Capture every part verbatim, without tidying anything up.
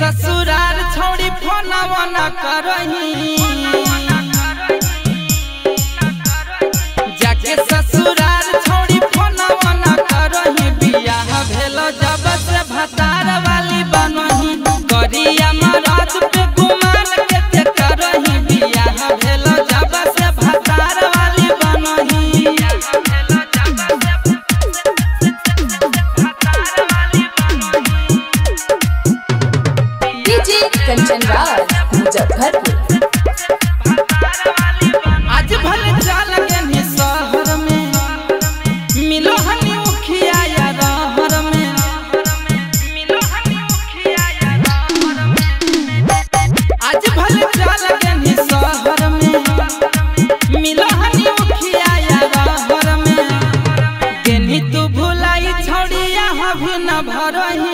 ससुराल छोड़ी फोनवा न करही, जाके ससुराल छोड़ी फोनवा न करही। बियाह भेल जब से भतार वाली बनही, करिया मरद पे गुमान के करही। बियाह भेल जब से भतार वाली बनही। डीजे कंचन राज मुजफ्फरपुर। आज भले चल गए शहर में, मिलो हनी मुखिया या रहर में, मिलो हनी मुखिया या रहर में। आज भले चल गए शहर में, मिलो हनी मुखिया या रहर में। गेनी तू भुलाई छोड़िया भी न भरही,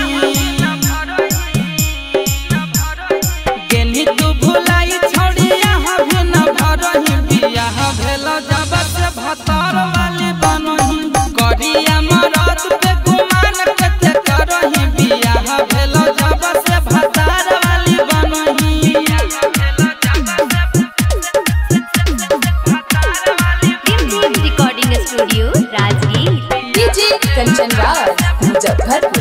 गेनी तू भुलाई छोड़िया भी न भरही। बियाह भेल जब से भतार वाली बनही, करिया मरद पे गुमान के करही। बियाह भेल जब से भतार वाली बनही। Recording studio Rajgir. DJ Kanchan Raj Muzaffarpur.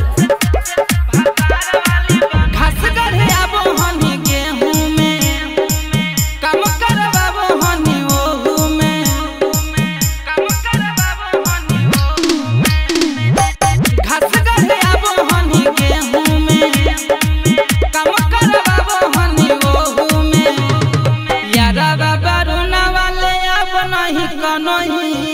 घास गढ़े आबो हनी गेहूं में, काम करवाबो हनी ओहू में, काम करवाबो हनी ओहू में। घास गढ़े आबो हनी गेहूं में, काम करवाबो हनी ओहू में। यारा बाबा रोना वाले अब नहीं कनही,